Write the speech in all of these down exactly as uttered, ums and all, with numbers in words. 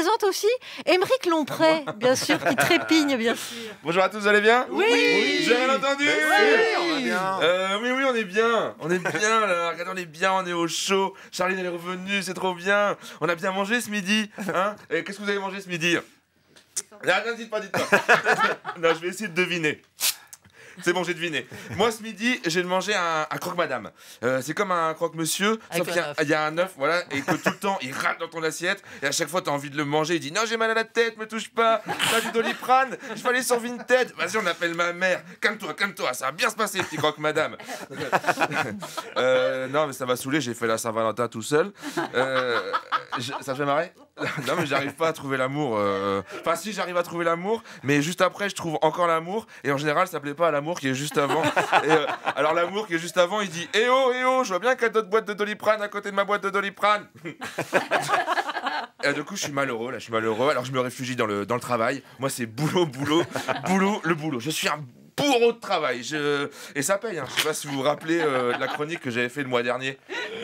présente aussi Aymeric Lompré, bien sûr, qui trépigne, bien sûr. Bonjour à tous, vous allez bien? Oui, oui. J'ai rien entendu. Oui, on va bien. Euh, oui, oui, on est bien. On est bien, là. Regardez, on est bien, on est au chaud. Charline, elle est revenue, c'est trop bien. On a bien mangé ce midi. Hein? Et qu'est-ce que vous avez mangé ce midi? Non, non, dites pas, dites pas. Non, je vais essayer de deviner. C'est bon, j'ai deviné. Moi, ce midi, j'ai mangé un, un croque-madame. Euh, c'est comme un croque-monsieur, sauf qu'il y, a- il y a un œuf, voilà, et que tout le temps, il rate dans ton assiette, et à chaque fois, t'as envie de le manger. Il dit, non, j'ai mal à la tête, me touche pas, t'as du Doliprane, je vais aller sur Vinted. Vas-y, on appelle ma mère. Calme-toi, calme-toi, ça va bien se passer, petit croque-madame. euh, non, mais ça m'a saoulé, j'ai fait la Saint-Valentin tout seul. Euh, je- ça te fait marrer? Non, mais j'arrive pas à trouver l'amour. euh. Enfin, si, j'arrive à trouver l'amour, mais juste après, je trouve encore l'amour, et en général, ça plaît pas à l'amour qui est juste avant. Et, euh, alors, l'amour qui est juste avant, il dit, eh oh, eh oh, je vois bien qu'il y a d'autres boîtes de Doliprane à côté de ma boîte de Doliprane. Et du coup, je suis malheureux, là, je suis malheureux. Alors, je me réfugie dans le, dans le travail. Moi, c'est boulot, boulot, boulot, le boulot. Je suis un bourreau de travail. Je... Et ça paye, hein. Je sais pas si vous vous rappelez euh, la chronique que j'avais fait le mois dernier.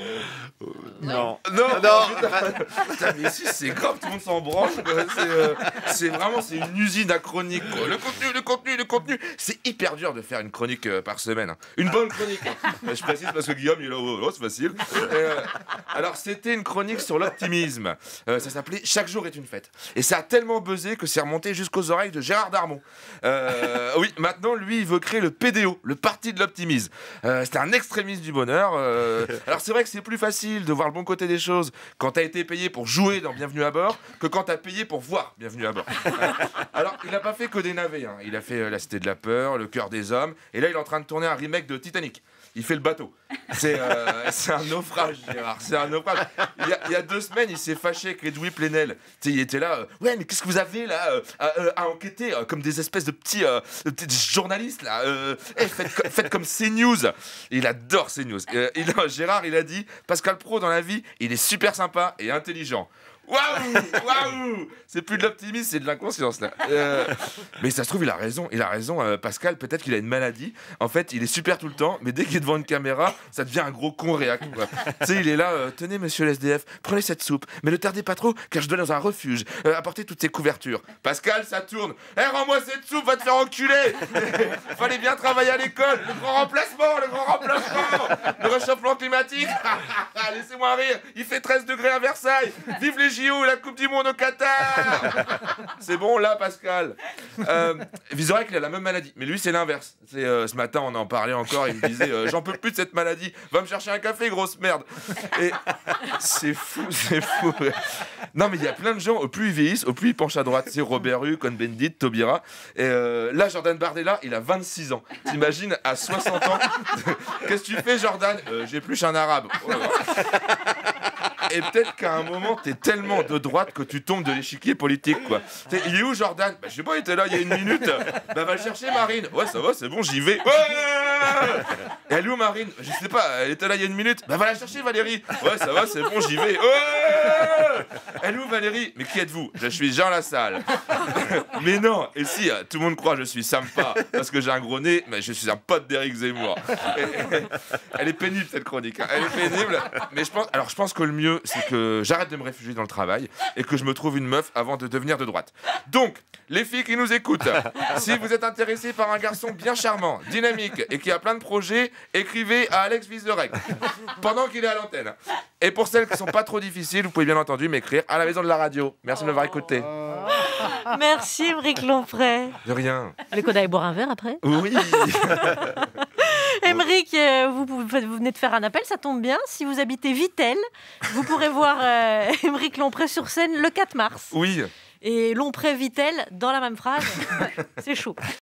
Non. Non, Non. Putain, mais si, c'est grave, tout le monde s'en branche. quoi. C'est, euh, c'est vraiment, c'est une usine à chronique. quoi. Le contenu, le contenu, le contenu. C'est hyper dur de faire une chronique euh, par semaine. hein. Une bonne chronique. hein. Je précise parce que Guillaume, il est là, oh, oh, c'est facile. Et, euh, alors, c'était une chronique sur l'optimisme. Euh, ça s'appelait Chaque jour est une fête. Et ça a tellement buzzé que c'est remonté jusqu'aux oreilles de Gérard Darmon. Euh, oui, maintenant, lui, il veut créer le P D O, le Parti de l'optimisme. Euh, c'était un extrémiste du bonheur. euh. Alors, c'est vrai que c'est plus facile de voir le bon côté des choses quand t'as été payé pour jouer dans Bienvenue à bord que quand t'as payé pour voir Bienvenue à bord. Alors, il n'a pas fait que des navets. hein. Il a fait euh, La Cité de la Peur, Le Cœur des Hommes, et là, il est en train de tourner un remake de Titanic. Il fait le bateau. C'est euh, c'est un naufrage, Gérard. C'est un naufrage. Il y a, il y a deux semaines, il s'est fâché avec Edoui Plenel. Tu sais, il était là. euh, ouais, mais qu'est-ce que vous avez là euh, à, euh, à enquêter euh, comme des espèces de petits, euh, de petits journalistes là. Euh, eh, faites, co- faites comme CNews. Il adore CNews. Euh, il a- Gérard, il a dit Pascal Praud dans la vie, il est super sympa et intelligent. Waouh, waouh, c'est plus de l'optimisme, c'est de l'inconscience là. Euh, mais ça se trouve, il a raison, il a raison. euh, Pascal, peut-être qu'il a une maladie. En fait, il est super tout le temps, mais dès qu'il est devant une caméra, ça devient un gros con réac. quoi. Tu sais, il est là. euh, Tenez, monsieur le S D F, prenez cette soupe, mais ne tardez pas trop, car je dois dans un refuge. Euh, apportez toutes ces couvertures. Pascal, ça tourne. Eh, rends-moi cette soupe, va te faire enculer. Fallait bien travailler à l'école. Le grand remplacement, le grand remplacement. Le réchauffement climatique. Laissez-moi rire. Il fait treize degrés à Versailles. Vive les J O, la Coupe du Monde au Qatar. C'est bon là, Pascal. Euh, Vizorek, il a la même maladie, mais lui c'est l'inverse. C'est, euh, ce matin on en parlait encore, il me disait euh, j'en peux plus de cette maladie, va me chercher un café, grosse merde. Et c'est fou, c'est fou. Non mais il y a plein de gens, au plus ils vieillissent, au plus ils penchent à droite. C'est Robert Hue, Cohn-Bendit, Taubira. Et euh, là Jordan Bardella, il a vingt-six ans. T'imagines à soixante ans. Qu'est-ce que tu fais, Jordan? euh, J'épluche un arabe. Oh là là. Et peut-être qu'à un moment, t'es tellement de droite que tu tombes de l'échiquier politique, quoi. T'sais, il est où, Jordan? Bah, je sais pas, il était là il y a une minute. Bah, va le chercher, Marine. Ouais, ça va, c'est bon, j'y vais. Ouais. Et elle est où, Marine? Je sais pas, elle était là il y a une minute. Bah, va la chercher, Valérie. Ouais, ça va, c'est bon, j'y vais. Ouais. Elle est où, Valérie? Mais qui êtes-vous? Je suis Jean Lassalle. Mais non, et si, tout le monde croit que je suis sympa parce que j'ai un gros nez, mais je suis un pote d'Éric Zemmour. Et- et- elle est pénible, cette chronique. hein. Elle est pénible. Mais je pense, alors, je pense que le mieux, c'est que j'arrête de me réfugier dans le travail et que je me trouve une meuf avant de devenir de droite. Donc, les filles qui nous écoutent, si vous êtes intéressés par un garçon bien charmant, dynamique et qui a plein de projets, écrivez à Alex Vizorek pendant qu'il est à l'antenne. Et pour celles qui sont pas trop difficiles, vous pouvez bien entendu m'écrire à la maison de la radio. Merci de m'avoir écouté. Merci, Aymeric Lompré. De rien. Vous voulez qu'on aille boire un verre après? Oui. Aymeric, euh, vous, pouvez- vous venez de faire un appel, ça tombe bien. Si vous habitez Vittel, vous pourrez voir euh, Aymeric Lompré sur scène le quatre mars. Oui. Et Lompré-Vittel dans la même phrase, ouais, c'est chaud.